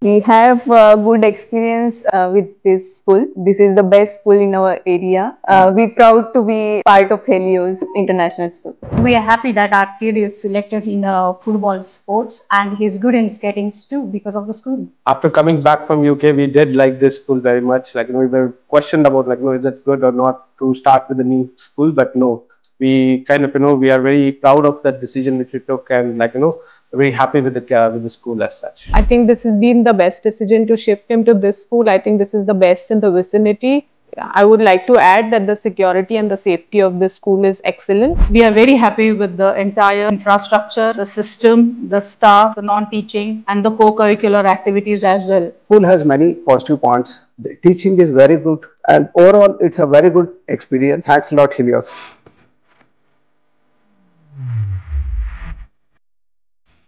We have good experience with this school. This is the best school in our area. We're proud to be part of Helios International School. We are happy that our kid is selected in football sports and he's good in skating too because of the school. After coming back from UK, we did like this school very much. Like, we were questioned about, like, is it good or not to start with a new school? But no, we kind of, we are very proud of that decision which we took, and, like, very happy with the school as such. I think this has been the best decision to shift him to this school. I think this is the best in the vicinity. I would like to add that the security and the safety of this school is excellent. We are very happy with the entire infrastructure, the system, the staff, the non-teaching and the co-curricular activities as well. School has many positive points. The teaching is very good, and overall it's a very good experience. Thanks a lot, Helios.